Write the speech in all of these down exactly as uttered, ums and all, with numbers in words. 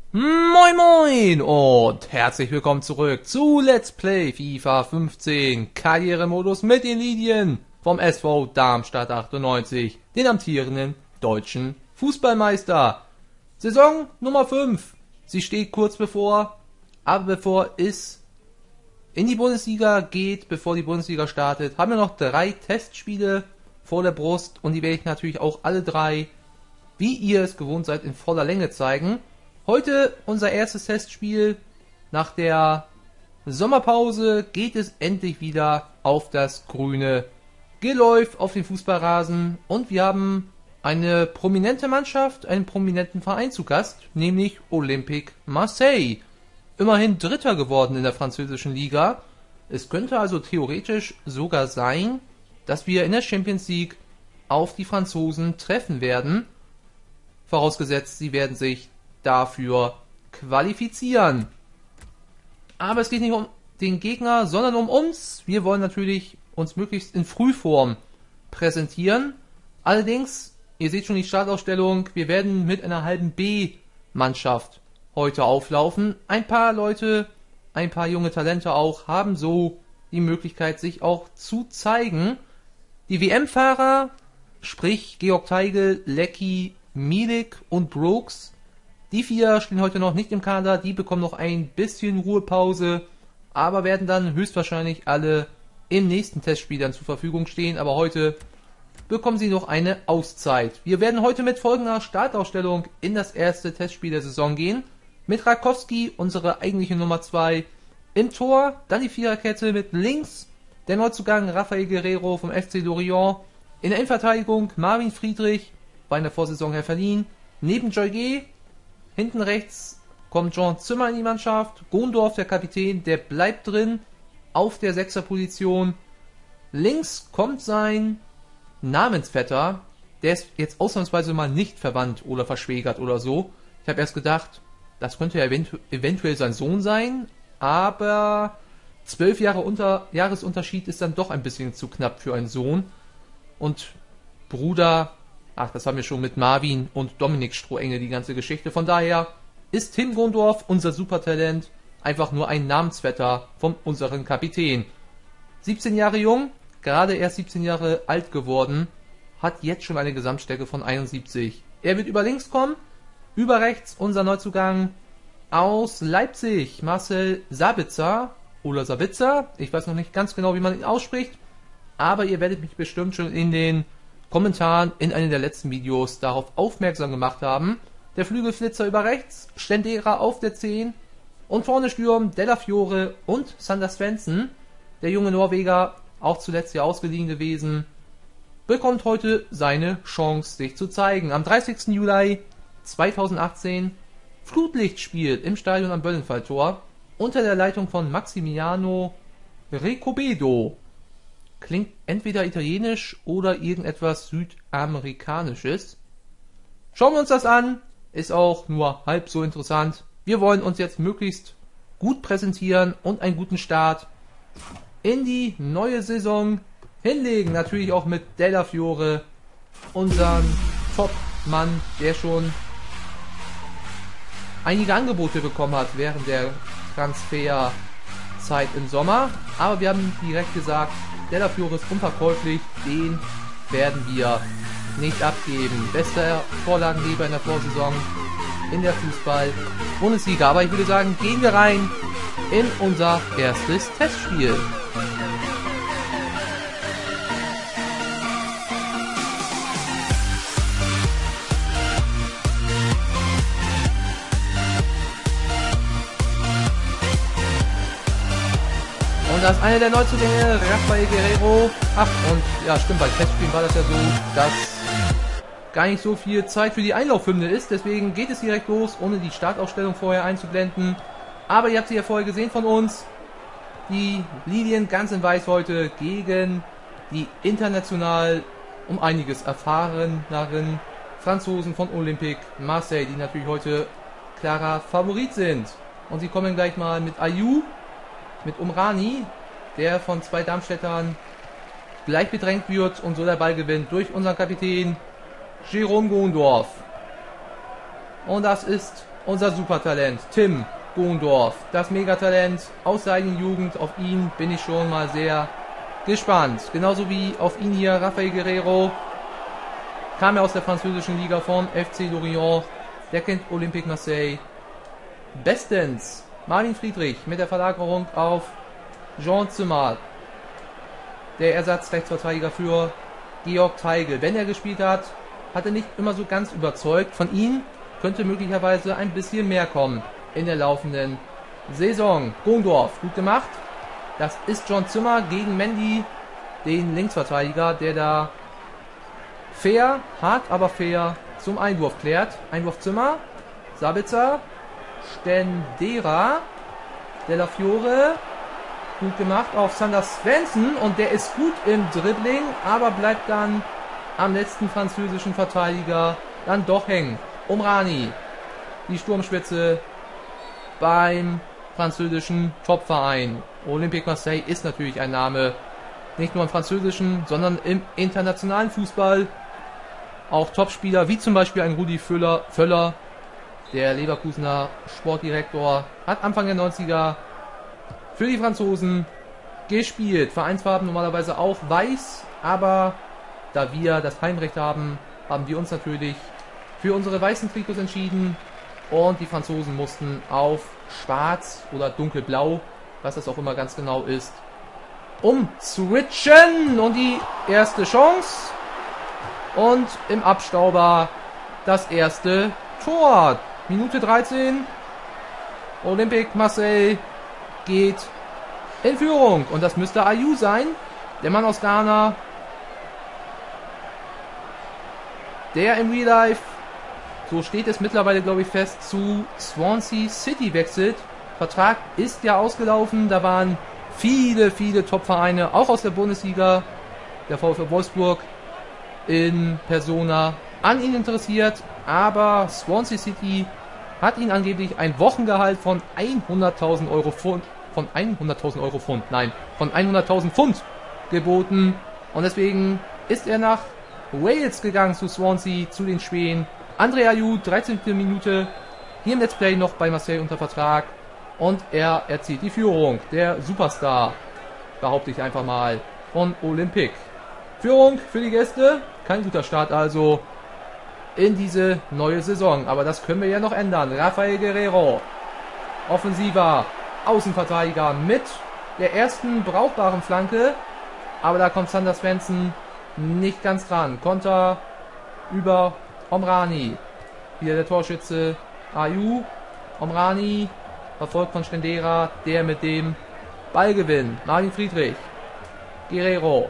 Moin Moin und herzlich willkommen zurück zu Let's Play FIFA fünfzehn Karrieremodus mit den Linien vom S V Darmstadt achtundneunzig, den amtierenden deutschen Fußballmeister. Saison Nummer fünf. Sie steht kurz bevor, aber bevor es in die Bundesliga geht, bevor die Bundesliga startet, haben wir noch drei Testspiele vor der Brust und die werde ich natürlich auch alle drei, wie ihr es gewohnt seid, in voller Länge zeigen. Heute unser erstes Testspiel. Nach der Sommerpause geht es endlich wieder auf das grüne Geläuf auf den Fußballrasen und wir haben eine prominente Mannschaft, einen prominenten Verein zu Gast, nämlich Olympique Marseille. Immerhin Dritter geworden in der französischen Liga. Es könnte also theoretisch sogar sein, dass wir in der Champions League auf die Franzosen treffen werden. Vorausgesetzt, sie werden sich dafür qualifizieren. Aber es geht nicht um den Gegner, sondern um uns. Wir wollen natürlich uns möglichst in Frühform präsentieren. Allerdings, ihr seht schon die Startaufstellung, wir werden mit einer halben B-Mannschaft heute auflaufen. Ein paar Leute, ein paar junge Talente auch, haben so die Möglichkeit, sich auch zu zeigen. Die W M-Fahrer, sprich Georg Teigl, Lecky, Milik und Brooks, die vier stehen heute noch nicht im Kader, die bekommen noch ein bisschen Ruhepause, aber werden dann höchstwahrscheinlich alle im nächsten Testspiel dann zur Verfügung stehen, aber heute bekommen sie noch eine Auszeit. Wir werden heute mit folgender Startaufstellung in das erste Testspiel der Saison gehen. Mit Rakowski, unsere eigentliche Nummer zwei, im Tor, dann die Viererkette mit links der Neuzugang Rafael Guerreiro vom F C Lorient, in der Innenverteidigung Marvin Friedrich, war in der Vorsaison her verliehen, neben Joyce. Hinten rechts kommt Jean Zimmer in die Mannschaft. Gondorf, der Kapitän, der bleibt drin auf der Sechserposition. Links kommt sein Namensvetter. Der ist jetzt ausnahmsweise mal nicht verwandt oder verschwägert oder so. Ich habe erst gedacht, das könnte ja eventu- eventuell sein Sohn sein. Aber zwölf Jahre unter Jahresunterschied ist dann doch ein bisschen zu knapp für einen Sohn. Und Bruder... Ach, das haben wir schon mit Marvin und Dominik Strohenge, die ganze Geschichte. Von daher ist Tim Gondorf, unser Supertalent, einfach nur ein Namensvetter von unserem Kapitän. siebzehn Jahre jung, gerade erst siebzehn Jahre alt geworden, hat jetzt schon eine Gesamtstärke von einundsiebzig. Er wird über links kommen, über rechts unser Neuzugang aus Leipzig, Marcel Sabitzer oder Sabitzer. Ich weiß noch nicht ganz genau, wie man ihn ausspricht, aber ihr werdet mich bestimmt schon in den Kommentaren in einem der letzten Videos darauf aufmerksam gemacht haben. Der Flügelflitzer über rechts, Stendera auf der zehn und vorne stürmen Della Fiore und Sander Svensson. Der junge Norweger, auch zuletzt ja ausgeliehen gewesen, bekommt heute seine Chance, sich zu zeigen. Am dreißigsten Juli zweitausendachtzehn Flutlichtspiel im Stadion am Böllenfalltor unter der Leitung von Maximiano Recobedo. Klingt entweder italienisch oder irgendetwas südamerikanisches. Schauen wir uns das an. Ist auch nur halb so interessant. Wir wollen uns jetzt möglichst gut präsentieren und einen guten Start in die neue Saison hinlegen. Natürlich auch mit Della Fiore, unseren Top-Mann, der schon einige Angebote bekommen hat während der Transferzeit im Sommer. Aber wir haben direkt gesagt, Della Fiore ist unverkäuflich, den werden wir nicht abgeben. Bester Vorlagengeber in der Vorsaison in der Fußball-Bundesliga. Aber ich würde sagen, gehen wir rein in unser erstes Testspiel. Und das ist einer der Neuzugänge, Rafael Guerreiro. Ach, und ja, stimmt, bei Testspielen war das ja so, dass gar nicht so viel Zeit für die Einlaufhymne ist. Deswegen geht es direkt los, ohne die Startaufstellung vorher einzublenden. Aber ihr habt sie ja vorher gesehen von uns. Die Linien ganz in weiß heute gegen die international um einiges erfahreneren Franzosen von Olympique Marseille, die natürlich heute klarer Favorit sind. Und sie kommen gleich mal mit Ayew, mit Umrani, der von zwei Darmstädtern gleich bedrängt wird und so der Ball gewinnt durch unseren Kapitän Jérôme Gondorf. Und das ist unser Supertalent, Tim Bohndorf, das Megatalent aus seiner Jugend. Auf ihn bin ich schon mal sehr gespannt. Genauso wie auf ihn hier, Raphael Guerreiro. Kam er aus der französischen Liga vom F C Lorient. Der kennt Olympique Marseille bestens. Marvin Friedrich mit der Verlagerung auf Jean Zimmer. Der Ersatzrechtsverteidiger für Georg Teigl. Wenn er gespielt hat, hat er nicht immer so ganz überzeugt. Von ihm könnte möglicherweise ein bisschen mehr kommen in der laufenden Saison. Bohndorf, gut gemacht. Das ist John Zimmer gegen Mendy, den Linksverteidiger, der da fair, hart aber fair zum Einwurf klärt. Einwurf Zimmer, Sabitzer, Stendera, Della Fiore, gut gemacht auf Sander Svensson und der ist gut im Dribbling, aber bleibt dann am letzten französischen Verteidiger dann doch hängen. Omrani, die Sturmspitze beim französischen Topverein. Olympique Marseille ist natürlich ein Name, nicht nur im französischen, sondern im internationalen Fußball. Auch Topspieler wie zum Beispiel ein Rudi Völler, Völler, der Leverkusener Sportdirektor, hat Anfang der neunziger für die Franzosen gespielt. Vereinsfarben normalerweise auch weiß, aber da wir das Heimrecht haben, haben wir uns natürlich für unsere weißen Trikots entschieden und die Franzosen mussten auf schwarz oder dunkelblau, was das auch immer ganz genau ist, umswitchen. Und die erste Chance und im Abstauber das erste Tor. Minute dreizehn. Olympique Marseille geht in Führung und das müsste Ayew sein, der Mann aus Ghana, der im Real Life, so steht es mittlerweile glaube ich fest, zu Swansea City wechselt. Vertrag ist ja ausgelaufen, da waren viele, viele Top-Vereine, auch aus der Bundesliga, der VfL Wolfsburg in Persona, an ihn interessiert, aber Swansea City hat ihn angeblich ein Wochengehalt von hunderttausend Euro Pfund, von hunderttausend Euro Pfund, nein, von hunderttausend Pfund geboten und deswegen ist er nach Wales gegangen zu Swansea, zu den Schweden. André Ayew, dreizehnte Minute, hier im Let's Play noch bei Marseille unter Vertrag und er erzielt die Führung. Der Superstar, behaupte ich einfach mal, von Olympique. Führung für die Gäste, kein guter Start also in diese neue Saison, aber das können wir ja noch ändern. Raphael Guerreiro, offensiver Außenverteidiger mit der ersten brauchbaren Flanke, aber da kommt Sander Svensson nicht ganz dran. Konter über Omrani, wieder der Torschütze Ayew. Omrani verfolgt von Stendera, der mit dem Ballgewinn. Marvin Friedrich, Guerreiro,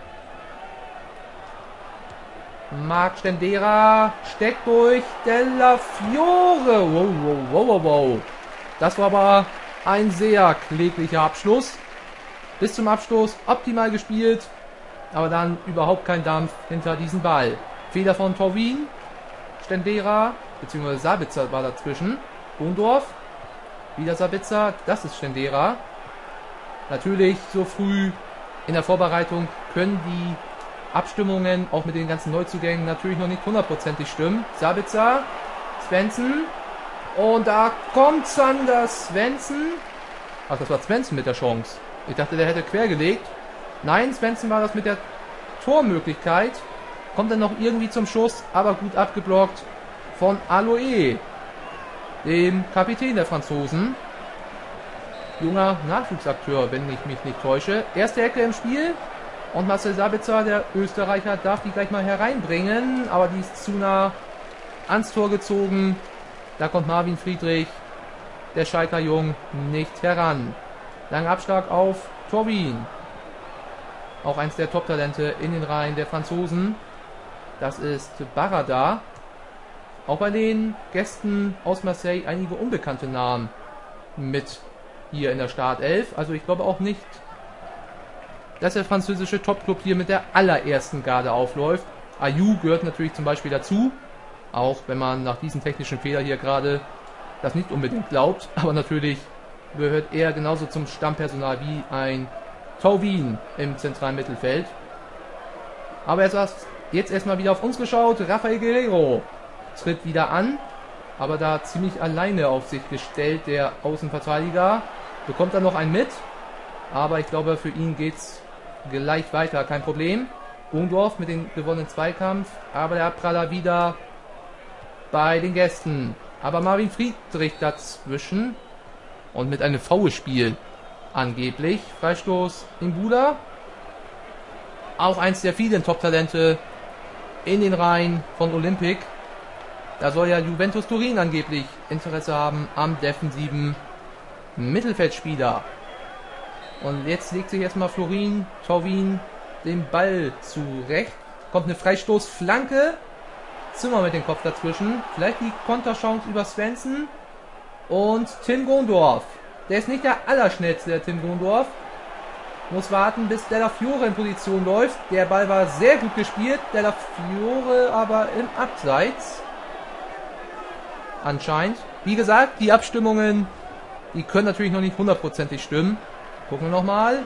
Marc Stendera steckt durch, Della Fiore. Wow, wow, wow, wow, wow. Das war aber ein sehr kläglicher Abschluss. Bis zum Abschluss optimal gespielt, aber dann überhaupt kein Dampf hinter diesem Ball. Fehler von Thauvin, Stendera, beziehungsweise Sabitzer war dazwischen. Bohndorf, wieder Sabitzer, das ist Stendera. Natürlich so früh in der Vorbereitung können die Abstimmungen, auch mit den ganzen Neuzugängen, natürlich noch nicht hundertprozentig stimmen. Sabitzer, Svensson und da kommt Sander Svensson. Ach, das war Svensson mit der Chance. Ich dachte, der hätte quergelegt. Nein, Svensson war das mit der Tormöglichkeit. Kommt dann noch irgendwie zum Schuss, aber gut abgeblockt von Aloe, dem Kapitän der Franzosen. Junger Nachwuchsakteur, wenn ich mich nicht täusche. Erste Ecke im Spiel. Und Marcel Sabitzer, der Österreicher, darf die gleich mal hereinbringen, aber die ist zu nah ans Tor gezogen. Da kommt Marvin Friedrich, der Schalker Jung, nicht heran. Langer Abschlag auf Thauvin. Auch eins der Top-Talente in den Reihen der Franzosen. Das ist Barada. Auch bei den Gästen aus Marseille einige unbekannte Namen mit hier in der Startelf. Also ich glaube auch nicht, dass der französische Top-Club hier mit der allerersten Garde aufläuft. Ayew gehört natürlich zum Beispiel dazu, auch wenn man nach diesem technischen Fehler hier gerade das nicht unbedingt glaubt, aber natürlich gehört er genauso zum Stammpersonal wie ein Thauvin im zentralen Mittelfeld. Aber er sagt jetzt erstmal wieder auf uns geschaut. Raphael Guerreiro tritt wieder an. aber da ziemlich alleine auf sich gestellt, der Außenverteidiger. Bekommt dann noch einen mit, aber ich glaube, für ihn geht's gleich weiter, kein Problem. Gundorf mit dem gewonnenen Zweikampf, aber der Abpraller wieder bei den Gästen. Aber Marvin Friedrich dazwischen und mit einem Foulspiel angeblich. Freistoß in Buda. Auch eins der vielen Top-Talente in den Reihen von Olympic. Da soll ja Juventus Turin angeblich Interesse haben am defensiven Mittelfeldspieler. Und jetzt legt sich erstmal Florin Thauvin den Ball zurecht. Kommt eine Freistoßflanke. Zimmer mit dem Kopf dazwischen. Vielleicht die Konterchance über Svensson. Und Tim Gundorf. Der ist nicht der allerschnellste, der Tim Gundorf. Muss warten, bis Della Fiore in Position läuft. Der Ball war sehr gut gespielt. Della Fiore aber im Abseits. Anscheinend. Wie gesagt, die Abstimmungen, die können natürlich noch nicht hundertprozentig stimmen. Gucken wir nochmal.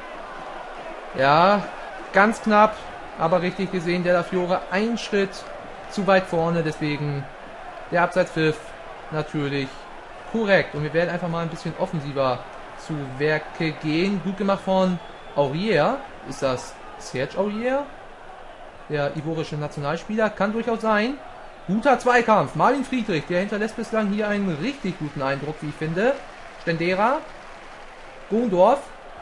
Ja, ganz knapp, aber richtig gesehen. Della Fiore ein Schritt zu weit vorne. Deswegen der Abseitspfiff natürlich korrekt. Und wir werden einfach mal ein bisschen offensiver zu Werke gehen. Gut gemacht von Aurier. Ist das Serge Aurier? Der ivorische Nationalspieler. Kann durchaus sein. Guter Zweikampf. Marvin Friedrich, der hinterlässt bislang hier einen richtig guten Eindruck, wie ich finde. Stendera. Gundorf.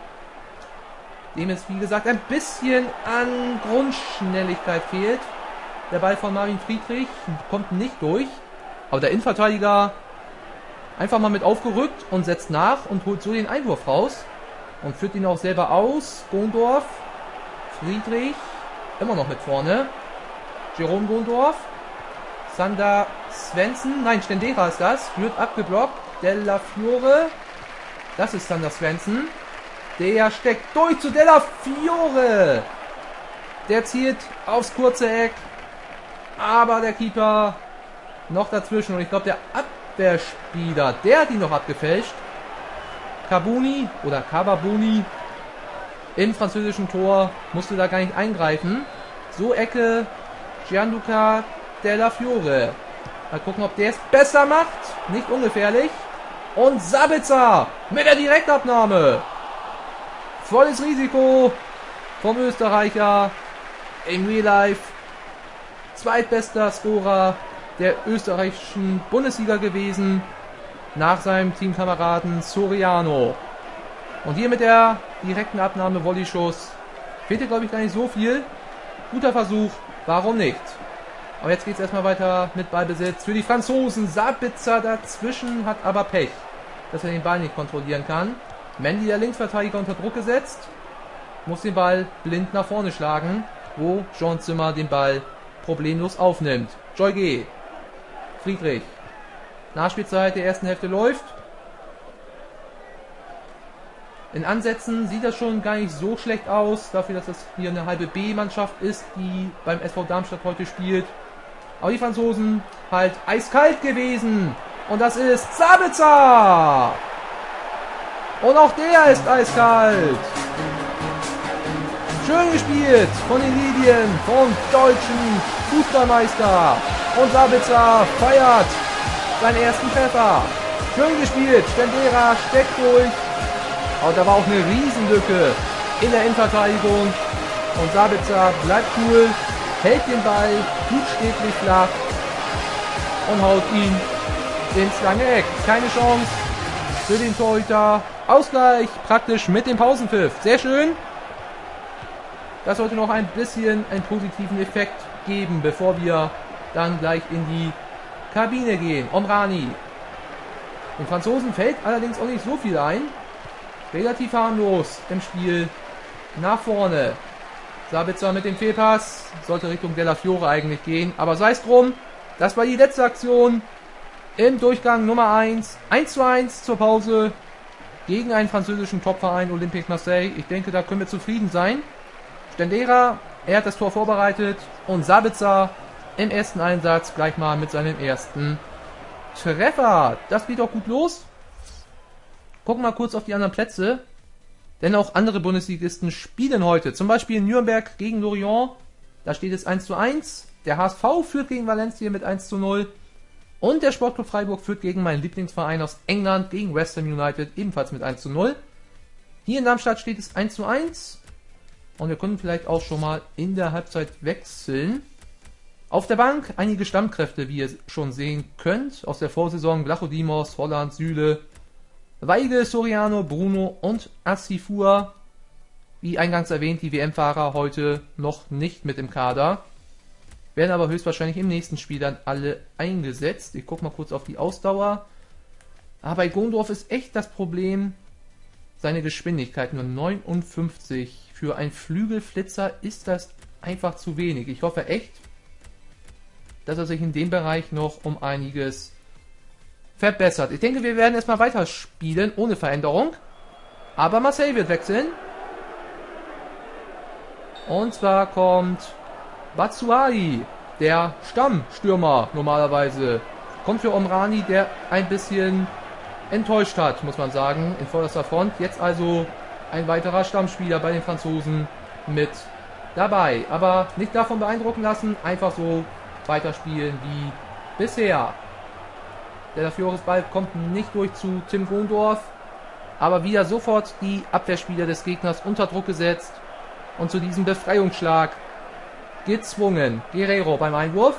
Dem es, wie gesagt, ein bisschen an Grundschnelligkeit fehlt. Der Ball von Marvin Friedrich kommt nicht durch. Aber der Innenverteidiger einfach mal mit aufgerückt und setzt nach und holt so den Einwurf raus. Und führt ihn auch selber aus. Gundorf. Friedrich. Immer noch mit vorne. Jerome Gundorf. Sander Svensson. Nein, Stendera ist das. Wird abgeblockt. Della Fiore. Das ist Sander Svensson. Der steckt durch zu Della Fiore. Der zielt aufs kurze Eck. Aber der Keeper noch dazwischen. Und ich glaube, der Abwehrspieler, der hat ihn noch abgefälscht. Kabuni oder Kababuni im französischen Tor musste da gar nicht eingreifen. So Ecke Gianluca Della Fiore. Mal gucken, ob der es besser macht. Nicht ungefährlich. Und Sabitzer mit der Direktabnahme. Volles Risiko vom Österreicher im Real Life. Zweitbester Scorer der österreichischen Bundesliga gewesen. Nach seinem Teamkameraden Soriano. Und hier mit der direkten Abnahme Volleyschuss. Fehlte, glaube ich, gar nicht so viel. Guter Versuch. Warum nicht? Aber jetzt geht es erstmal weiter mit Ballbesitz für die Franzosen. Sabitzer dazwischen, hat aber Pech, dass er den Ball nicht kontrollieren kann. Mendy, der Linksverteidiger, unter Druck gesetzt. Muss den Ball blind nach vorne schlagen, wo Jean Zimmer den Ball problemlos aufnimmt. Joy G. Friedrich. Nachspielzeit der ersten Hälfte läuft. In Ansätzen sieht das schon gar nicht so schlecht aus, dafür, dass das hier eine halbe B-Mannschaft ist, die beim S V Darmstadt heute spielt. Aber die Franzosen halt eiskalt gewesen. Und das ist Sabitzer. Und auch der ist eiskalt. Schön gespielt von den Lidien, vom deutschen Fußballmeister. Und Sabitzer feiert seinen ersten Treffer. Schön gespielt. Stendera steckt durch. Aber da war auch eine Riesenlücke in der Innenverteidigung. Und Sabitzer bleibt cool, hält den Ball buchstäblich flach und haut ihn ins lange Eck. Keine Chance für den Torhüter. Ausgleich praktisch mit dem Pausenpfiff. Sehr schön. Das sollte noch ein bisschen einen positiven Effekt geben, bevor wir dann gleich in die Kabine gehen. Omrani. Den Franzosen fällt allerdings auch nicht so viel ein. Relativ harmlos im Spiel nach vorne. Sabitzer mit dem Fehlpass. Sollte Richtung Della Fiore eigentlich gehen. Aber sei es drum. Das war die letzte Aktion im Durchgang Nummer eins. eins zu eins zur Pause gegen einen französischen Topverein Olympique Marseille. Ich denke, da können wir zufrieden sein. Stendera, er hat das Tor vorbereitet. Und Sabitzer im ersten Einsatz gleich mal mit seinem ersten Treffer. Das geht doch gut los. Gucken wir mal kurz auf die anderen Plätze. Denn auch andere Bundesligisten spielen heute. Zum Beispiel Nürnberg gegen Lorient. Da steht es eins zu eins. Der H S V führt gegen Valencia mit eins zu null. Und der Sportclub Freiburg führt gegen meinen Lieblingsverein aus England, gegen West Ham United, ebenfalls mit eins zu null. Hier in Darmstadt steht es eins zu eins. Und wir können vielleicht auch schon mal in der Halbzeit wechseln. Auf der Bank einige Stammkräfte, wie ihr schon sehen könnt, aus der Vorsaison: Vlachodimos, Holland, Süle, Weigel, Soriano, Bruno und Assifua. Wie eingangs erwähnt, die W M-Fahrer heute noch nicht mit im Kader, werden aber höchstwahrscheinlich im nächsten Spiel dann alle eingesetzt. Ich gucke mal kurz auf die Ausdauer. Aber bei Gondorf ist echt das Problem, seine Geschwindigkeit, nur neunundfünfzig. Für einen Flügelflitzer ist das einfach zu wenig. Ich hoffe echt, dass er sich in dem Bereich noch um einiges verbessert. Ich denke, wir werden erstmal weiterspielen, ohne Veränderung. Aber Marseille wird wechseln. Und zwar kommt Batshuayi, der Stammstürmer normalerweise. Kommt für Omrani, der ein bisschen enttäuscht hat, muss man sagen, in vorderster Front. Jetzt also ein weiterer Stammspieler bei den Franzosen mit dabei. Aber nicht davon beeindrucken lassen, einfach so weiterspielen wie bisher. Der Fiores Ball kommt nicht durch zu Tim Gondorf, aber wieder sofort die Abwehrspieler des Gegners unter Druck gesetzt und zu diesem Befreiungsschlag gezwungen. Guerreiro beim Einwurf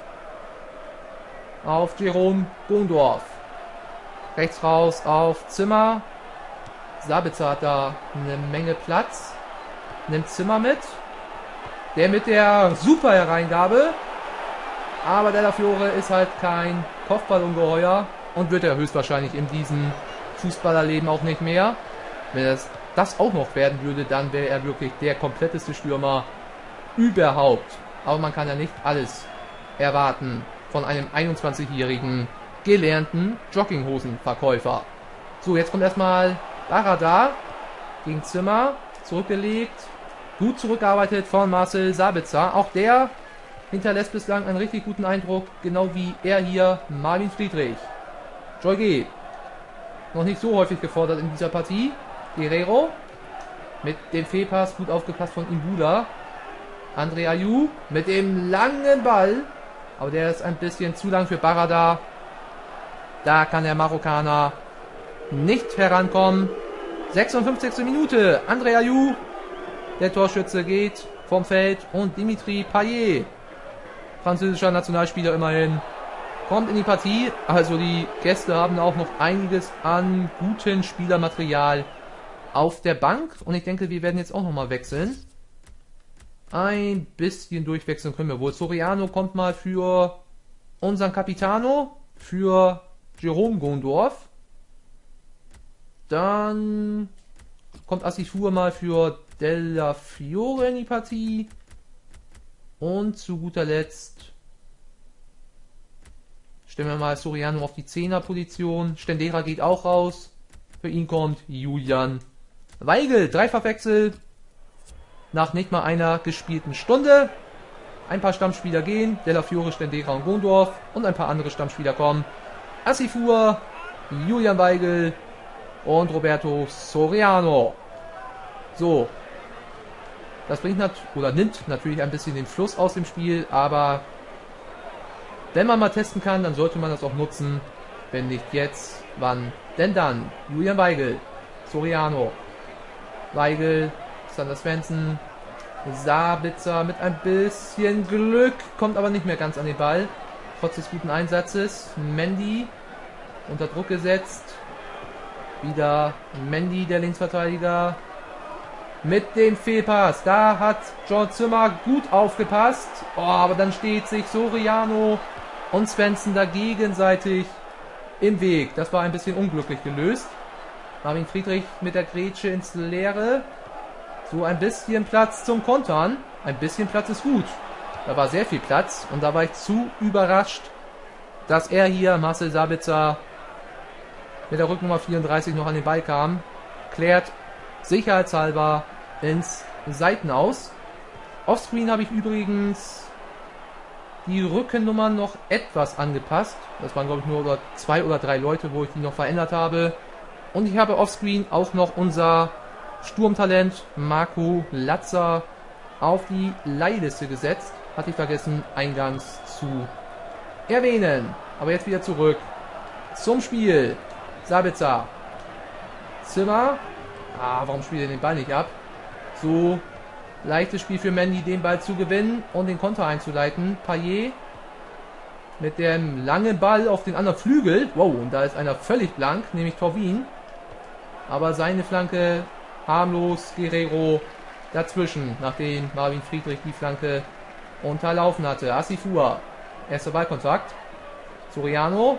auf Jerome Gondorf. Rechts raus auf Zimmer. Sabitzer hat da eine Menge Platz. Nimmt Zimmer mit. Der mit der super Hereingabe. Aber der Fiore ist halt kein Kopfballungeheuer und wird er höchstwahrscheinlich in diesem Fußballerleben auch nicht mehr. Wenn es das auch noch werden würde, dann wäre er wirklich der kompletteste Stürmer überhaupt. Aber man kann ja nicht alles erwarten von einem einundzwanzigjährigen gelernten Jogginghosenverkäufer. So, jetzt kommt erstmal Barada gegen Zimmer, zurückgelegt, gut zurückgearbeitet von Marcel Sabitzer. Auch der hinterlässt bislang einen richtig guten Eindruck, genau wie er hier, Marvin Friedrich. Joy noch nicht so häufig gefordert in dieser Partie. Guerreiro mit dem Fehlpass, gut aufgepasst von Imbula. André Ayew mit dem langen Ball, aber der ist ein bisschen zu lang für Barada. Da kann der Marokkaner nicht herankommen. sechsundfünfzigste Minute. André Ayew, der Torschütze, geht vom Feld und Dimitri Payet, französischer Nationalspieler immerhin, kommt in die Partie. Also die Gäste haben auch noch einiges an gutem Spielermaterial auf der Bank. Und ich denke, wir werden jetzt auch nochmal wechseln. Ein bisschen durchwechseln können wir wohl. Soriano kommt mal für unseren Capitano, für Jerome Gondorf. Dann kommt Assifua mal für Della Fiore in die Partie. Und zu guter Letzt stellen wir mal Soriano auf die Zehner-Position. Stendera geht auch raus. Für ihn kommt Julian Weigel. Dreifachwechsel nach nicht mal einer gespielten Stunde. Ein paar Stammspieler gehen. Della Fiore, Stendera und Gondorf. Und ein paar andere Stammspieler kommen. Assifua, Julian Weigel und Roberto Soriano. So. Das bringt nat oder nimmt natürlich ein bisschen den Fluss aus dem Spiel, aber wenn man mal testen kann, dann sollte man das auch nutzen. Wenn nicht jetzt, wann denn dann? Julian Weigel, Soriano, Weigel, Sander Svensson, Sabitzer mit ein bisschen Glück, kommt aber nicht mehr ganz an den Ball, trotz des guten Einsatzes. Mendy unter Druck gesetzt. Wieder Mendy, der Linksverteidiger, mit dem Fehlpass. Da hat John Zimmer gut aufgepasst. Oh, aber dann steht sich Soriano und Svensson da gegenseitig im Weg. Das war ein bisschen unglücklich gelöst. Marvin Friedrich mit der Grätsche ins Leere. So ein bisschen Platz zum Kontern. Ein bisschen Platz ist gut. Da war sehr viel Platz und da war ich zu überrascht, dass er hier, Marcel Sabitzer, mit der Rücknummer vierunddreißig noch an den Ball kam. Klärt sicherheitshalber ins Seitenaus. Offscreen habe ich übrigens die Rückennummern noch etwas angepasst. Das waren, glaube ich, nur zwei oder drei Leute, wo ich die noch verändert habe. Und ich habe offscreen auch noch unser Sturmtalent Marco Latzer auf die Leihliste gesetzt. Hatte ich vergessen, eingangs zu erwähnen. Aber jetzt wieder zurück zum Spiel. Sabitzer. Zimmer. Ah, warum spielt er den Ball nicht ab? So leichtes Spiel für Mendy, den Ball zu gewinnen und den Konter einzuleiten. Payet mit dem langen Ball auf den anderen Flügel. Wow, und da ist einer völlig blank, nämlich Thauvin. Aber seine Flanke harmlos. Guerreiro dazwischen, nachdem Marvin Friedrich die Flanke unterlaufen hatte. Asifua. Erster Ballkontakt. Soriano.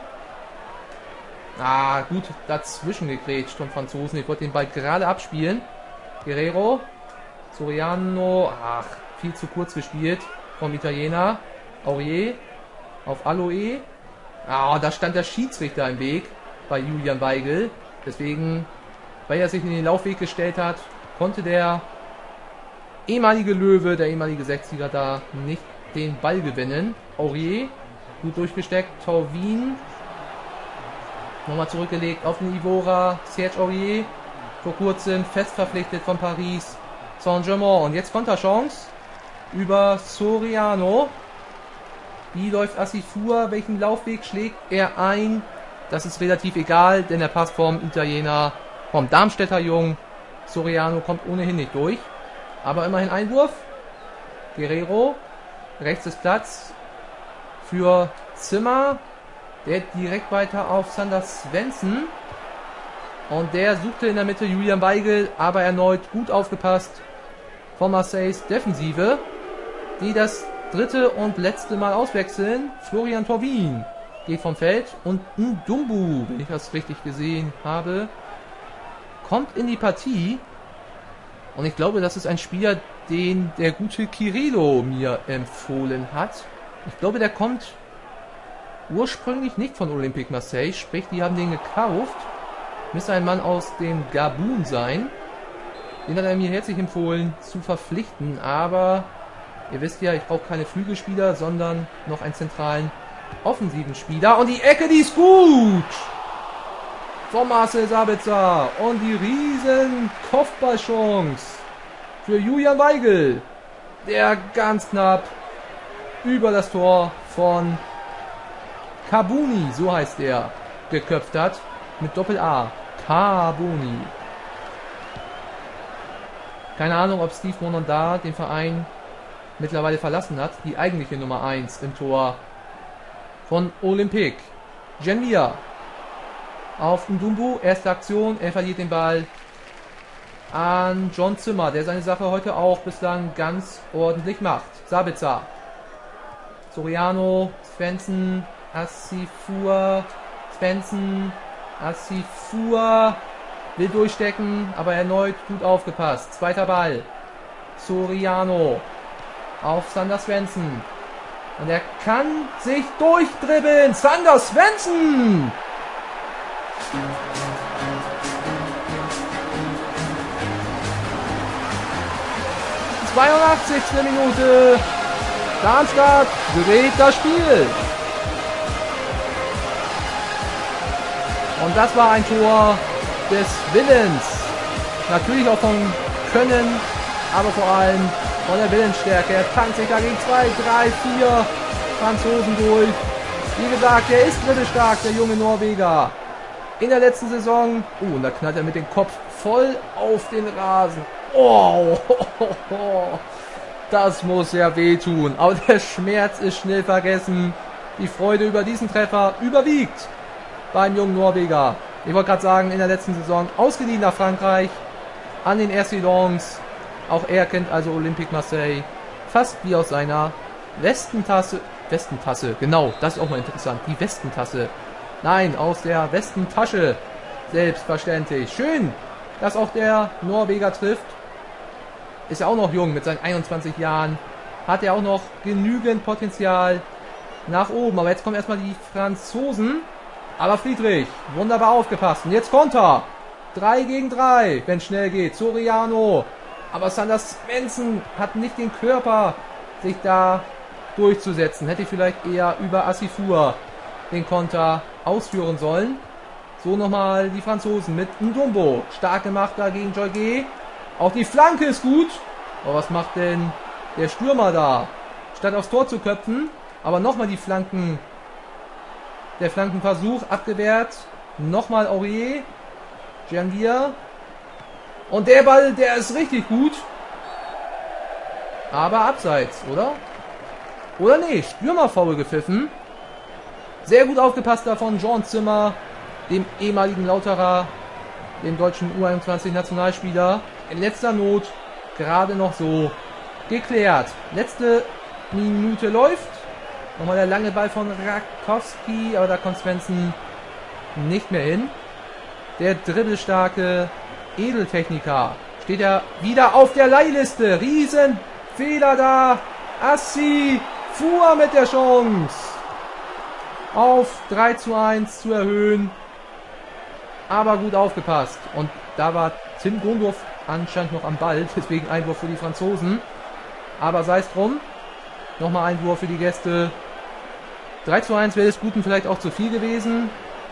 Ah, gut dazwischen gegrätscht vom Franzosen. Ich wollte den Ball gerade abspielen. Guerreiro. Soriano. Ach, viel zu kurz gespielt vom Italiener. Aurier. Auf Aloe. Ah, da stand der Schiedsrichter im Weg bei Julian Weigl. Deswegen, weil er sich in den Laufweg gestellt hat, konnte der ehemalige Löwe, der ehemalige sechziger da nicht den Ball gewinnen. Aurier. Gut durchgesteckt. Thauvin. Nochmal zurückgelegt auf den Ivora. Serge Aurier. Vor kurzem fest verpflichtet von Paris Saint-Germain. Und jetzt Konterchance über Soriano. Wie läuft Asifua? Welchen Laufweg schlägt er ein? Das ist relativ egal, denn der Pass vom Italiener, vom Darmstädter Jungen. Soriano kommt ohnehin nicht durch. Aber immerhin Einwurf. Guerreiro. Rechts ist Platz für Zimmer. Der direkt weiter auf Sander Svensson. Und der suchte in der Mitte Julian Weigl, aber erneut gut aufgepasst von Marseilles Defensive, die das dritte und letzte Mal auswechseln. Florian Thauvin geht vom Feld und Ndumbu, wenn ich das richtig gesehen habe, kommt in die Partie. Und ich glaube, das ist ein Spieler, den der gute Kirillo mir empfohlen hat. Ich glaube, der kommt ursprünglich nicht von Olympique Marseille, sprich, die haben den gekauft. Müsste ein Mann aus dem Gabun sein. Den hat er mir herzlich empfohlen zu verpflichten, aber ihr wisst ja, ich brauche keine Flügelspieler, sondern noch einen zentralen offensiven Spieler. Und die Ecke, die ist gut! Von Marcel Sabitzer. Und die riesen Kopfballchance für Julian Weigl, der ganz knapp über das Tor von Kabuni, so heißt er, geköpft hat. Mit Doppel-A. Kabuni. Keine Ahnung, ob Steve Monondar den Verein mittlerweile verlassen hat. Die eigentliche Nummer eins im Tor von Olympique. Genvia auf Ndumbu. Erste Aktion. Er verliert den Ball an John Zimmer, der seine Sache heute auch bislang ganz ordentlich macht. Sabitzer. Soriano. Svensson. Asifua. Svensson. Asifua. Will durchstecken, aber erneut gut aufgepasst. Zweiter Ball. Soriano auf Sander Svensson. Und er kann sich durchdribbeln. Sander Svensson! zweiundachtzigste Minute. Darmstadt dreht das Spiel. Und das war ein Tor des Willens. Natürlich auch vom Können, aber vor allem von der Willensstärke. Er tankt sich dagegen zwei, drei, vier Franzosen durch. Wie gesagt, er ist dribbelstark, der junge Norweger. In der letzten Saison, oh, und da knallt er mit dem Kopf voll auf den Rasen. Oh, das muss ja wehtun. Aber der Schmerz ist schnell vergessen. Die Freude über diesen Treffer überwiegt beim jungen Norweger. Ich wollte gerade sagen, in der letzten Saison ausgeliehen nach Frankreich an den R C Lens. Auch er kennt also Olympique Marseille fast wie aus seiner Westentasse. Westentasse, genau, das ist auch mal interessant. Die Westentasse. Nein, aus der Westentasche. Selbstverständlich. Schön, dass auch der Norweger trifft. Ist ja auch noch jung mit seinen einundzwanzig Jahren. Hat er auch noch genügend Potenzial nach oben. Aber jetzt kommen erstmal die Franzosen. Aber Friedrich, wunderbar aufgepasst. Und jetzt Konter. drei gegen drei, wenn es schnell geht. Soriano. Aber Sander Svensson hat nicht den Körper, sich da durchzusetzen. Hätte vielleicht eher über Asifua den Konter ausführen sollen. So nochmal die Franzosen mit Ndumbo. Stark gemacht da gegen Joyce. Auch die Flanke ist gut. Aber was macht denn der Stürmer da? Statt aufs Tor zu köpfen, aber nochmal die Flanken Der Flankenversuch abgewehrt. Nochmal Aurier. Gianvia. Und der Ball, der ist richtig gut. Aber abseits, oder? Oder nicht? Stürmerfoul gepfiffen. Sehr gut aufgepasst davon Jean Zimmer, dem ehemaligen Lauterer, dem deutschen U einundzwanzig Nationalspieler. In letzter Not gerade noch so geklärt. Letzte Minute läuft. Nochmal der lange Ball von Rakowski, aber da kommt Svensson nicht mehr hin. Der dribbelstarke Edeltechniker steht ja wieder auf der Leihliste. Riesenfehler da. Assi fuhr mit der Chance auf drei zu eins zu erhöhen. Aber gut aufgepasst. Und da war Tim Gondorf anscheinend noch am Ball. Deswegen Einwurf für die Franzosen. Aber sei es drum. Nochmal Einwurf für die Gäste. drei zu eins wäre des Guten vielleicht auch zu viel gewesen.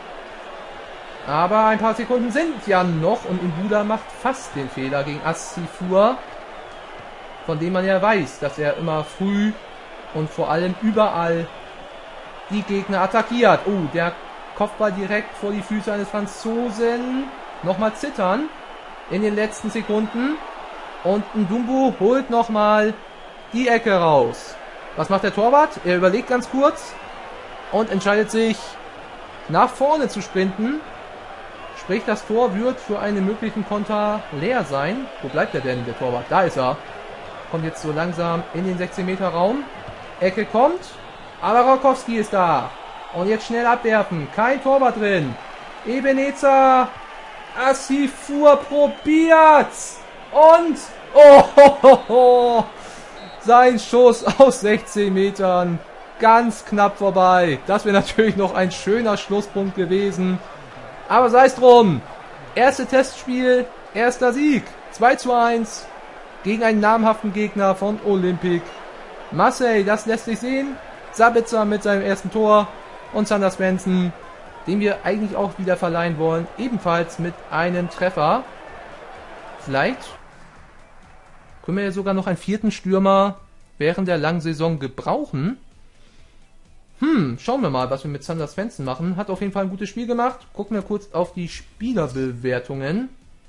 Aber ein paar Sekunden sind ja noch. Und Imbuda macht fast den Fehler gegen Assifur. Von dem man ja weiß, dass er immer früh und vor allem überall die Gegner attackiert. Oh, der Kopfball direkt vor die Füße eines Franzosen. Nochmal zittern in den letzten Sekunden. Und Ndumbu holt nochmal die Ecke raus. Was macht der Torwart? Er überlegt ganz kurz und entscheidet sich, nach vorne zu sprinten. Sprich, das Tor wird für einen möglichen Konter leer sein. Wo bleibt er denn, der Torwart? Da ist er. Kommt jetzt so langsam in den sechzehn Meter Raum. Ecke kommt. Aber Rakowski ist da. Und jetzt schnell abwerfen. Kein Torwart drin. Ebenezer. Assifur probiert. Und oh, ho, ho, ho. Sein Schuss aus sechzehn Metern. Ganz knapp vorbei. Das wäre natürlich noch ein schöner Schlusspunkt gewesen. Aber sei es drum. Erste Testspiel. Erster Sieg. zwei zu eins. Gegen einen namhaften Gegner von Olympique Marseille. Das lässt sich sehen. Sabitzer mit seinem ersten Tor und Sander Svensson, den wir eigentlich auch wieder verleihen wollen, ebenfalls mit einem Treffer. Vielleicht können wir ja sogar noch einen vierten Stürmer während der langen Saison gebrauchen. Hm, schauen wir mal, was wir mit Sander Svensson machen. Hat auf jeden Fall ein gutes Spiel gemacht. Gucken wir kurz auf die Spielerbewertungen.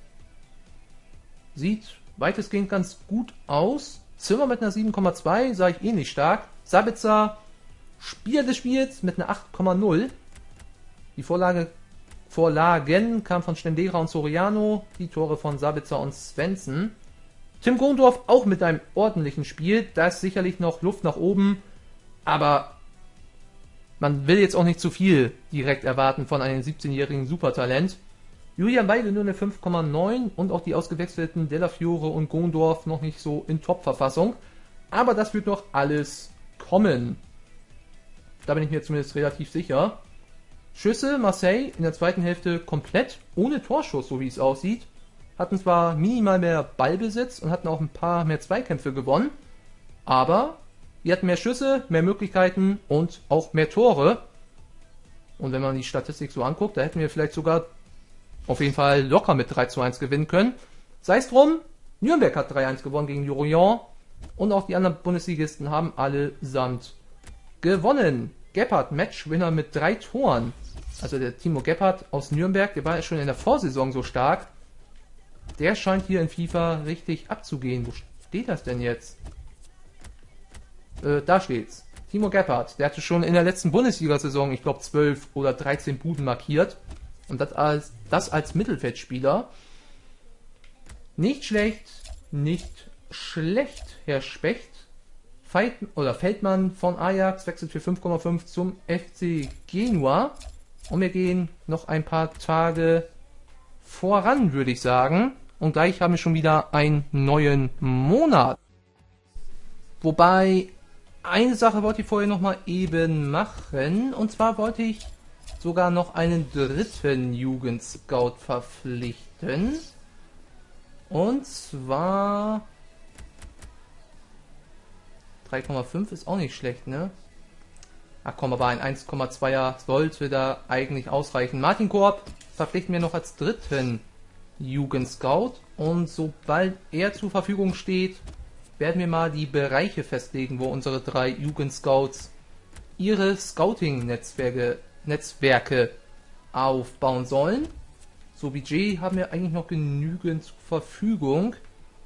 Sieht weitestgehend ganz gut aus. Zimmer mit einer sieben Komma zwei, sage ich eh nicht stark. Sabitzer, Spieler des Spiels mit einer acht Komma null. Die Vorlage, Vorlagen kamen von Stendera und Soriano. Die Tore von Sabitzer und Svensson. Tim Gondorf auch mit einem ordentlichen Spiel. Da ist sicherlich noch Luft nach oben. Aber man will jetzt auch nicht zu viel direkt erwarten von einem siebzehnjährigen Supertalent. Julian Weigl nur eine fünf Komma neun und auch die ausgewechselten Della Fiore und Gondorf noch nicht so in Top-Verfassung. Aber das wird noch alles kommen. Da bin ich mir zumindest relativ sicher. Schüsse, Marseille in der zweiten Hälfte komplett ohne Torschuss, so wie es aussieht. Hatten zwar minimal mehr Ballbesitz und hatten auch ein paar mehr Zweikämpfe gewonnen. Aber wir hatten mehr Schüsse, mehr Möglichkeiten und auch mehr Tore. Und wenn man die Statistik so anguckt, da hätten wir vielleicht sogar auf jeden Fall locker mit drei zu eins gewinnen können. Sei es drum, Nürnberg hat drei eins gewonnen gegen Lorient und auch die anderen Bundesligisten haben allesamt gewonnen. Gebhardt, Matchwinner mit drei Toren. Also der Timo Gebhardt aus Nürnberg, der war ja schon in der Vorsaison so stark. Der scheint hier in FIFA richtig abzugehen. Wo steht das denn jetzt? Äh, da steht's. Timo Gebhardt, der hatte schon in der letzten Bundesliga-Saison, ich glaube zwölf oder dreizehn Buden markiert. Und das als, das als Mittelfeldspieler. Nicht schlecht, nicht schlecht, Herr Specht. Feit, oder Feldmann von Ajax wechselt für fünf Komma fünf zum F C Genua. Und wir gehen noch ein paar Tage voran, würde ich sagen. Und gleich haben wir schon wieder einen neuen Monat. Wobei, eine Sache wollte ich vorher noch mal eben machen. Und zwar wollte ich sogar noch einen dritten Jugendscout verpflichten. Und zwar drei Komma fünf ist auch nicht schlecht, ne? Ach komm, aber ein eins Komma zweier sollte da eigentlich ausreichen. Martin Korb verpflichten wir noch als dritten Jugendscout. Und sobald er zur Verfügung steht, werden wir mal die Bereiche festlegen, wo unsere drei Jugendscouts ihre Scouting-Netzwerke Netzwerke aufbauen sollen. So, Budget haben wir eigentlich noch genügend zur Verfügung.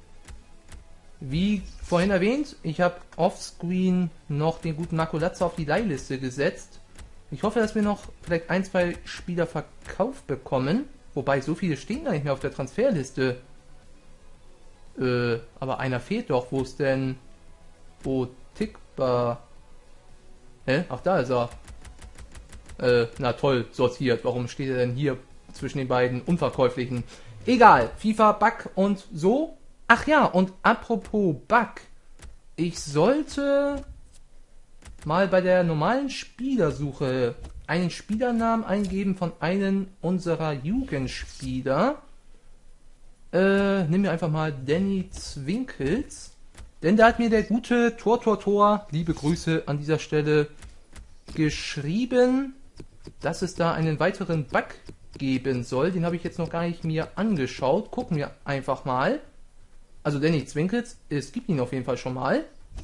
Wie vorhin erwähnt, ich habe offscreen noch den guten Marco Latze auf die Leihliste gesetzt. Ich hoffe, dass wir noch vielleicht ein, zwei Spieler verkauft bekommen. Wobei, so viele stehen gar nicht mehr auf der Transferliste. Äh, aber einer fehlt doch. Wo ist denn... Wo Tickbar? Hä? Ach, da ist er. Äh, na toll, sortiert. Warum steht er denn hier zwischen den beiden Unverkäuflichen? Egal. FIFA, Bug und so. Ach ja, und apropos Bug. Ich sollte mal bei der normalen Spielersuche einen Spielernamen eingeben von einem unserer Jugendspieler. Äh, nehmen wir einfach mal Danny Zwinkels. Denn da hat mir der gute Tor Tor Tor, liebe Grüße an dieser Stelle, geschrieben, dass es da einen weiteren Bug geben soll. Den habe ich jetzt noch gar nicht mir angeschaut. Gucken wir einfach mal. Also Danny Zwinkels, es gibt ihn auf jeden Fall schon mal.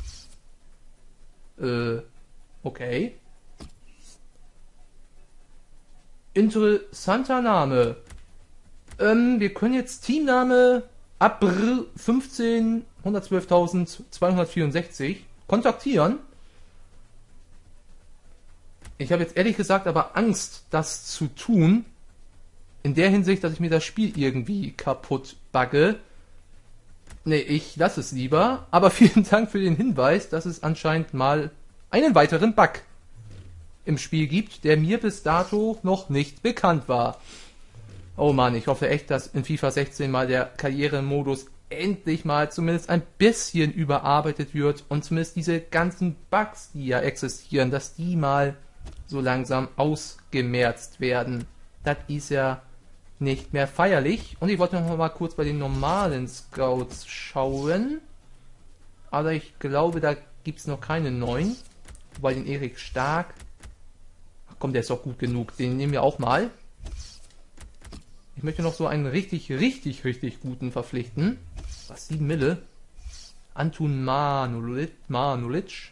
Äh, okay. Interessanter Name. Ähm, wir können jetzt Teamname April fünfzehn hundertzwölftausendzweihundertvierundsechzig kontaktieren. Ich habe jetzt ehrlich gesagt aber Angst, das zu tun. In der Hinsicht, dass ich mir das Spiel irgendwie kaputt bugge. Nee, ich lasse es lieber. Aber vielen Dank für den Hinweis, dass es anscheinend mal einen weiteren Bug im Spiel gibt, der mir bis dato noch nicht bekannt war. Oh Mann, ich hoffe echt, dass in FIFA sechzehn mal der Karrieremodus endlich mal zumindest ein bisschen überarbeitet wird und zumindest diese ganzen Bugs, die ja existieren, dass die mal so langsam ausgemerzt werden. Das ist ja nicht mehr feierlich. Und ich wollte noch mal kurz bei den normalen Scouts schauen. Aber ich glaube, da gibt es noch keine neuen. Wobei den Erik Stark... Ach komm, der ist doch gut genug. Den nehmen wir auch mal. Ich möchte noch so einen richtig, richtig, richtig guten verpflichten. Was, sieben Mille? Antun Manulic. Manulic.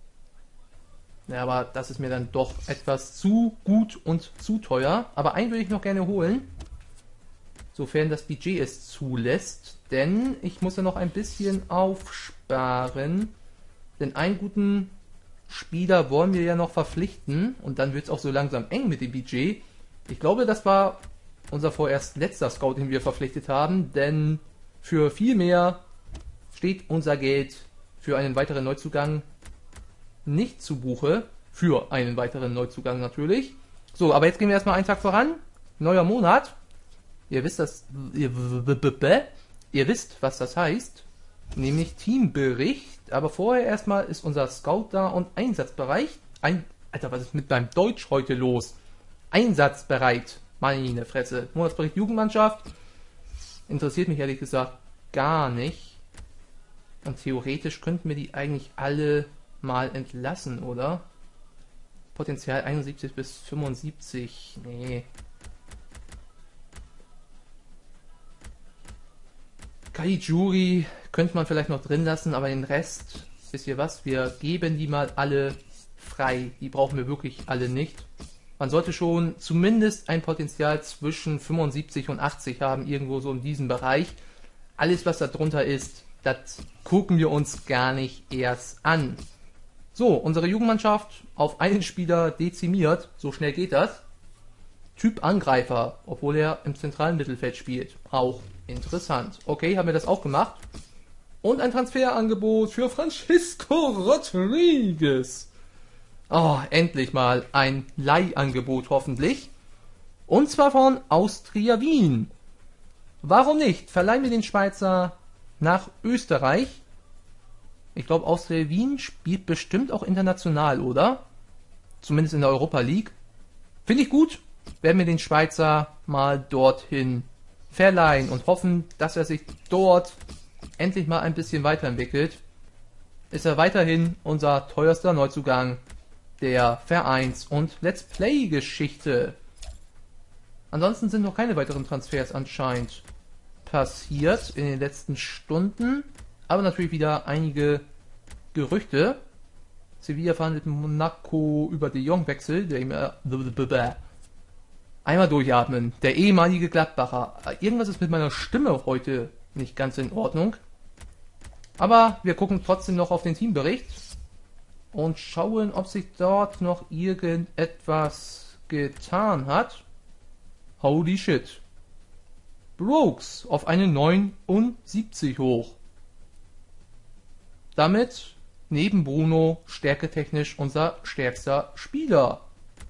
Ja, aber das ist mir dann doch etwas zu gut und zu teuer. Aber einen würde ich noch gerne holen. Sofern das Budget es zulässt. Denn ich muss ja noch ein bisschen aufsparen. Denn einen guten Spieler wollen wir ja noch verpflichten. Und dann wird es auch so langsam eng mit dem Budget. Ich glaube, das war unser vorerst letzter Scout, den wir verpflichtet haben. Denn für viel mehr steht unser Geld für einen weiteren Neuzugang nicht zu Buche. Für einen weiteren Neuzugang natürlich. So, aber jetzt gehen wir erstmal einen Tag voran. Neuer Monat. Ihr wisst das. Ihr, ihr wisst, was das heißt. Nämlich Teambericht. Aber vorher erstmal ist unser Scout da und Einsatzbereich. Ein, Alter, was ist mit meinem Deutsch heute los? Einsatzbereit. Meine Fresse. Monatsbericht Jugendmannschaft. Interessiert mich ehrlich gesagt gar nicht. Und theoretisch könnten wir die eigentlich alle mal entlassen, oder? Potenzial einundsiebzig bis fünfundsiebzig. Nee. Kaijuri könnte man vielleicht noch drin lassen, aber den Rest, wisst ihr was? Wir geben die mal alle frei. Die brauchen wir wirklich alle nicht. Man sollte schon zumindest ein Potenzial zwischen fünfundsiebzig und achtzig haben, irgendwo so in diesem Bereich. Alles, was da drunter ist, das gucken wir uns gar nicht erst an. So, unsere Jugendmannschaft auf einen Spieler dezimiert. So schnell geht das. Typ Angreifer, obwohl er im zentralen Mittelfeld spielt. Auch interessant. Okay, haben wir das auch gemacht. Und ein Transferangebot für Francisco Rodriguez. Oh, endlich mal ein Leihangebot hoffentlich. Und zwar von Austria Wien. Warum nicht? Verleihen wir den Schweizer nach Österreich. Ich glaube, Austria Wien spielt bestimmt auch international, oder? Zumindest in der Europa League. Finde ich gut. Werden wir den Schweizer mal dorthin verleihen und hoffen, dass er sich dort endlich mal ein bisschen weiterentwickelt. Ist er weiterhin unser teuerster Neuzugang der Vereins- und Let's Play-Geschichte. Ansonsten sind noch keine weiteren Transfers anscheinend passiert in den letzten Stunden. Aber natürlich wieder einige Gerüchte. Sevilla verhandelt mit Monaco über De Jong-Wechsel. Der immer einmal durchatmen. Der ehemalige Gladbacher. Irgendwas ist mit meiner Stimme heute nicht ganz in Ordnung. Aber wir gucken trotzdem noch auf den Teambericht und schauen, ob sich dort noch irgendetwas getan hat. Holy shit. Brooks auf eine neunundsiebzig hoch. Damit neben Bruno stärketechnisch unser stärkster Spieler.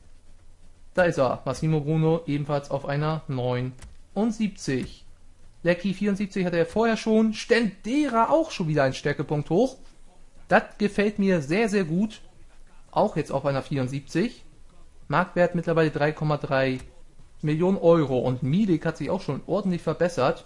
Da ist er, Massimo Bruno, ebenfalls auf einer neunundsiebzig. Lecky vierundsiebzig hatte er vorher schon, Stendera auch schon wieder einen Stärkepunkt hoch. Das gefällt mir sehr, sehr gut. Auch jetzt auf einer vierundsiebzig. Marktwert mittlerweile drei Komma drei Millionen Euro und Milik hat sich auch schon ordentlich verbessert.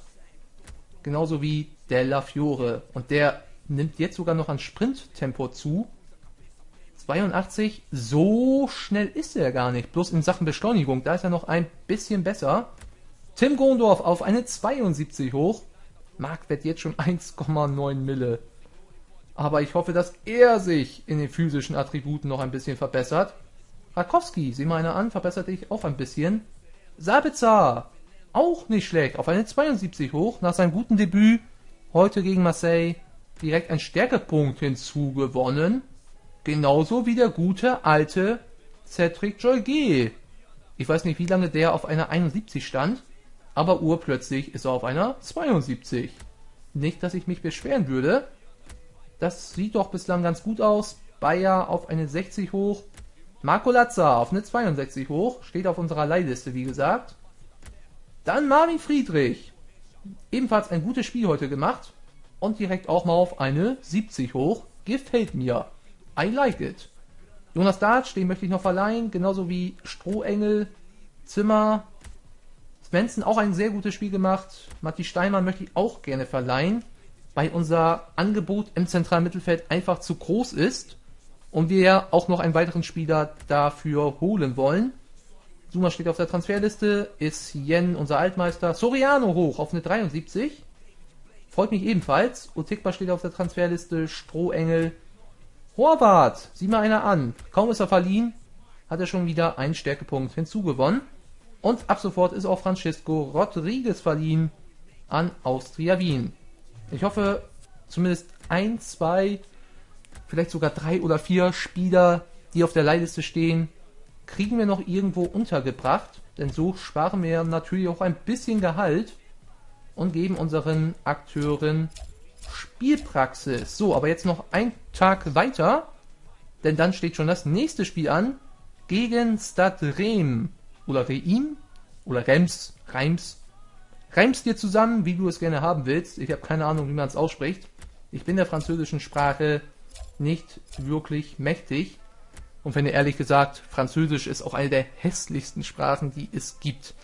Genauso wie Della Fiore. Und der nimmt jetzt sogar noch an Sprinttempo zu. zweiundachtzig, so schnell ist er gar nicht. Bloß in Sachen Beschleunigung, da ist er noch ein bisschen besser. Tim Gondorf auf eine zweiundsiebzig hoch. Marktwert jetzt schon eins Komma neun Mille. Aber ich hoffe, dass er sich in den physischen Attributen noch ein bisschen verbessert. Rakowski, sieh mal einer an, verbessert dich auch ein bisschen. Sabitzer, auch nicht schlecht, auf eine zweiundsiebzig hoch. Nach seinem guten Debüt heute gegen Marseille direkt ein Stärkepunkt hinzugewonnen. Genauso wie der gute alte Cedric Joygier. Ich weiß nicht, wie lange der auf einer einundsiebzig stand, aber urplötzlich ist er auf einer zweiundsiebzig. Nicht, dass ich mich beschweren würde. Das sieht doch bislang ganz gut aus. Bayer auf eine sechzig hoch. Marco Lazza auf eine zweiundsechzig hoch. Steht auf unserer Leihliste, wie gesagt. Dann Marvin Friedrich. Ebenfalls ein gutes Spiel heute gemacht. Und direkt auch mal auf eine siebzig hoch. Gefällt mir. I like it. Jonas Dartsch, den möchte ich noch verleihen. Genauso wie Strohengel, Zimmer. Svensson auch ein sehr gutes Spiel gemacht. Matti Steinmann möchte ich auch gerne verleihen. Weil unser Angebot im zentralen Mittelfeld einfach zu groß ist. Und wir ja auch noch einen weiteren Spieler dafür holen wollen. Zuma steht auf der Transferliste. Ist Yen unser Altmeister. Soriano hoch auf eine dreiundsiebzig. Freut mich ebenfalls. Utikba steht auf der Transferliste. Strohengel. Horvath, sieh mal einer an. Kaum ist er verliehen, hat er schon wieder einen Stärkepunkt hinzugewonnen. Und ab sofort ist auch Francisco Rodriguez verliehen an Austria Wien. Ich hoffe, zumindest ein, zwei, vielleicht sogar drei oder vier Spieler, die auf der Leihliste stehen, kriegen wir noch irgendwo untergebracht. Denn so sparen wir natürlich auch ein bisschen Gehalt und geben unseren Akteuren Spielpraxis. So, aber jetzt noch ein Tag weiter, denn dann steht schon das nächste Spiel an gegen Stade Reims oder Reim oder Reims, Reims. Reims dir zusammen, wie du es gerne haben willst. Ich habe keine Ahnung, wie man es ausspricht. Ich bin der französischen Sprache nicht wirklich mächtig. Und wenn ihr ehrlich gesagt, Französisch ist auch eine der hässlichsten Sprachen, die es gibt.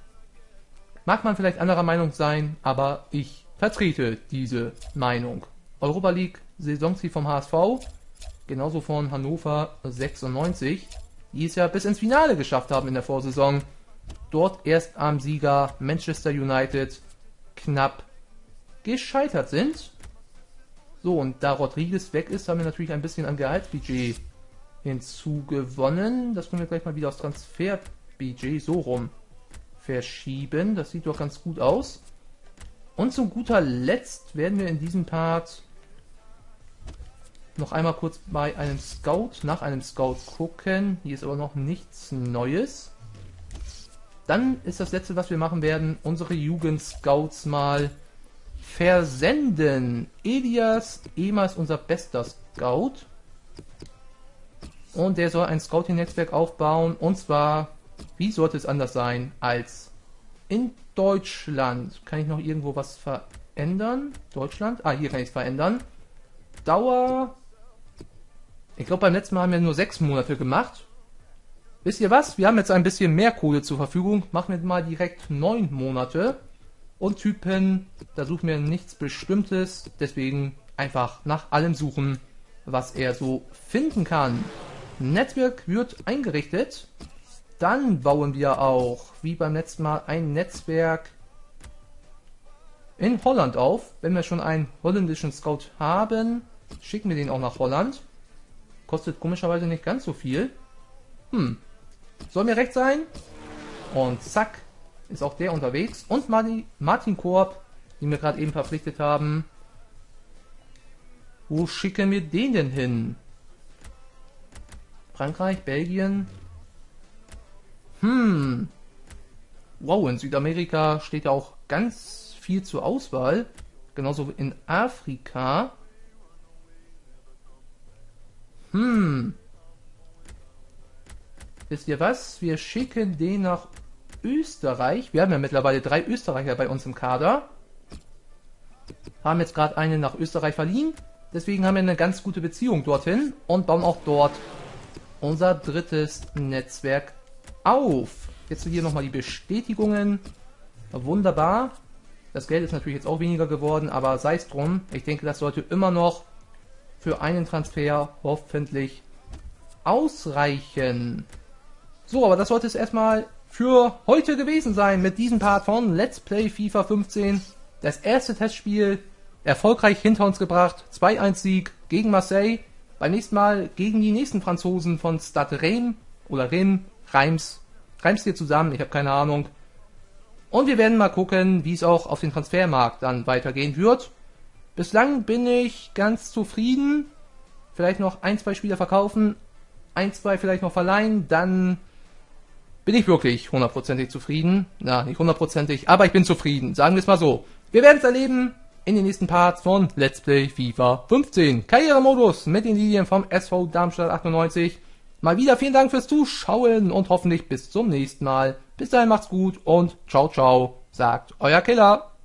Mag man vielleicht anderer Meinung sein, aber ich vertrete diese Meinung. Europa League Saisonziel vom H S V, genauso von Hannover sechsundneunzig, die es ja bis ins Finale geschafft haben in der Vorsaison. Dort erst am Sieger Manchester United knapp gescheitert sind. So, und da Rodriguez weg ist, haben wir natürlich ein bisschen an Gehaltsbudget hinzugewonnen. Das können wir gleich mal wieder aufs Transferbudget so rum verschieben. Das sieht doch ganz gut aus. Und zu guter Letzt werden wir in diesem Part noch einmal kurz bei einem Scout, nach einem Scout gucken. Hier ist aber noch nichts Neues. Dann ist das letzte, was wir machen werden, unsere Jugend-Scouts mal versenden. Elias Ema ist unser bester Scout. Und der soll ein Scouting-Netzwerk aufbauen. Und zwar, wie sollte es anders sein als in Deutschland? Kann ich noch irgendwo was verändern? Deutschland? Ah, hier kann ich es verändern. Dauer. Ich glaube, beim letzten Mal haben wir nur sechs Monate gemacht. Wisst ihr was? Wir haben jetzt ein bisschen mehr Kohle zur Verfügung. Machen wir mal direkt neun Monate. Und Typen, da suchen wir nichts Bestimmtes. Deswegen einfach nach allem suchen, was er so finden kann. Netzwerk wird eingerichtet. Dann bauen wir auch, wie beim letzten Mal, ein Netzwerk in Holland auf. Wenn wir schon einen holländischen Scout haben, schicken wir den auch nach Holland. Kostet komischerweise nicht ganz so viel. Hm. Soll mir recht sein. Und zack, ist auch der unterwegs. Und Martin, Martin Korb, den wir gerade eben verpflichtet haben. Wo schicken wir den denn hin? Frankreich, Belgien. Hm. Wow, in Südamerika steht ja auch ganz viel zur Auswahl. Genauso wie in Afrika. Hm. Wisst ihr was? Wir schicken den nach Österreich. Wir haben ja mittlerweile drei Österreicher bei uns im Kader. Haben jetzt gerade einen nach Österreich verliehen. Deswegen haben wir eine ganz gute Beziehung dorthin und bauen auch dort unser drittes Netzwerk auf. Jetzt hier nochmal die Bestätigungen. Wunderbar. Das Geld ist natürlich jetzt auch weniger geworden, aber sei es drum. Ich denke, das sollte immer noch für einen Transfer hoffentlich ausreichen. So, aber das sollte es erstmal für heute gewesen sein mit diesem Part von Let's Play FIFA fünfzehn. Das erste Testspiel erfolgreich hinter uns gebracht. zwei eins Sieg gegen Marseille. Beim nächsten Mal gegen die nächsten Franzosen von Stade Reims oder Reims, Reims, Reims hier zusammen, ich habe keine Ahnung. Und wir werden mal gucken, wie es auch auf den Transfermarkt dann weitergehen wird. Bislang bin ich ganz zufrieden. Vielleicht noch ein, zwei Spieler verkaufen, ein, zwei vielleicht noch verleihen, dann bin ich wirklich hundertprozentig zufrieden. Na, nicht hundertprozentig, aber ich bin zufrieden, sagen wir es mal so. Wir werden es erleben in den nächsten Parts von Let's Play FIFA fünfzehn. Karrieremodus mit den Linien vom S V Darmstadt achtundneunzig. Mal wieder vielen Dank fürs Zuschauen und hoffentlich bis zum nächsten Mal. Bis dahin macht's gut und ciao ciao, sagt euer Killer.